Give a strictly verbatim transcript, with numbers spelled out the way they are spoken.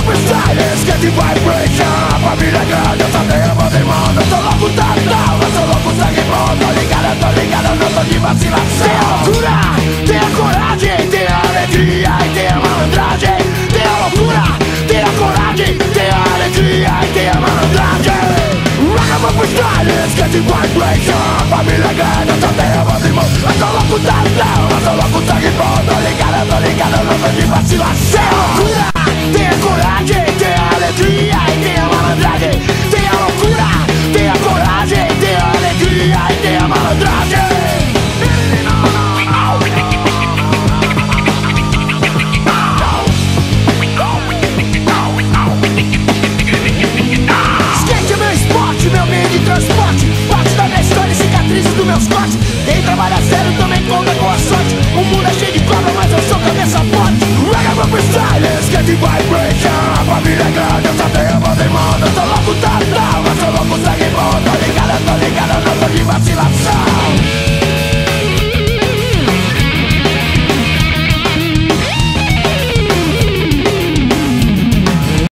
freestyle, skate vibration. Família grande, eu só tenho mão em mão. Eu sou louco total, eu sou louco sangue bom. Tô ligado, tô ligado, não tô de vacilação. Tem a loucura, tem a coragem, tem a alegria e tem a malandragem. Tem a loucura, tem a coragem, tem a alegria e tem a malandragem. Rock freestyle, skate vibration. Família grande, eu só tenho mão em mão. Eu sou louco total, eu sou louco sangue bom. Tô ligado, tô ligado, não tô de vacilação. Tem a loucura, tem a coragem, tem a alegria e tem a malandragem. Tem a loucura, tem a coragem, tem a alegria e tem a malandragem. Skate é meu esporte, meu meio de transporte. Parte da minha história e cicatrizes dos meus cortes. Quem trabalha sério também conta com a sorte. O mundo é cheio de cobra, mas eu sou cabeça forte. Rock freestyle, skate vibration. Família grande, eu só tenho mão em mão. Eu sou louco total, eu sou louco sangue bom. Tô ligado, tô ligado, não tô de vacilação.